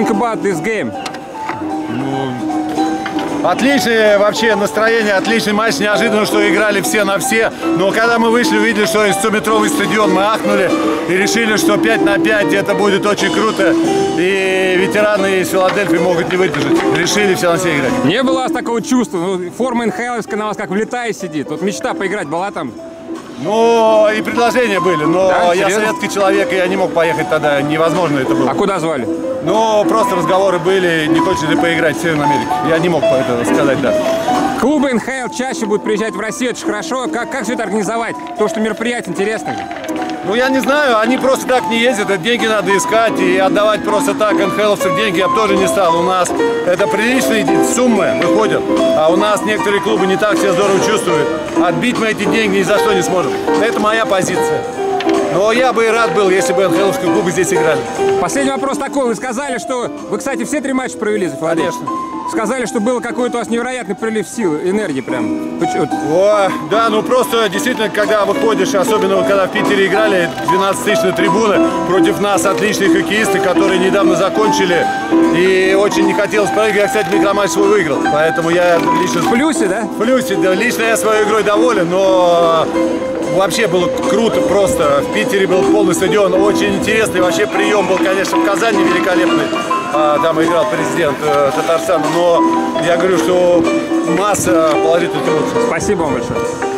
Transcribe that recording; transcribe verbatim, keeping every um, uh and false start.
think about this game? Отличное вообще настроение, отличный матч. Неожиданно, что играли все на все. Но когда мы вышли, увидели, что стометровый стадион, мы ахнули и решили, что пять на пять это будет очень круто. И ветераны из Филадельфии могут не выдержать. Решили все на все играть. Не было у вас такого чувства? Ну, форма эн ха эловская на вас как влетает сидит. Вот мечта поиграть была там? Ну, и предложения были, но да, я советский человек, и я не мог поехать тогда. Невозможно это было. А куда звали? Ну, просто разговоры были, не хочешь ли поиграть в Северной Америке. Я не мог по этому сказать, да. Клубы эн ха эл чаще будут приезжать в Россию, это же хорошо. Как, как все это организовать? То, что мероприятие интересное. Ну, я не знаю, они просто так не ездят, это деньги надо искать, и отдавать просто так эн ха эловцам деньги я бы тоже не стал. У нас это приличные суммы выходят, а у нас некоторые клубы не так себя здорово чувствуют. Отбить мы эти деньги ни за что не сможем. Это моя позиция. Но я бы и рад был, если бы эн ха эловские клубы здесь играли. Последний вопрос такой. Вы сказали, что... Вы, кстати, все три матча провели за Филадельфию? Конечно. Сказали, что был какой-то у вас невероятный прилив сил, энергии прям. О, да, ну просто действительно, когда выходишь, особенно когда в Питере играли, двенадцатитысячные трибуны, против нас отличные хоккеисты, которые недавно закончили, и очень не хотелось проиграть. Я, кстати, микроматч свой выиграл, поэтому я лично... В плюсе, да? В плюсе, да. Лично я своей игрой доволен, но вообще было круто просто. В Питере был полный стадион, очень интересный вообще прием был, конечно, в Казани великолепный. А, там играл президент э, Татарстана, но я говорю, что масса положительных эмоций. Спасибо вам большое.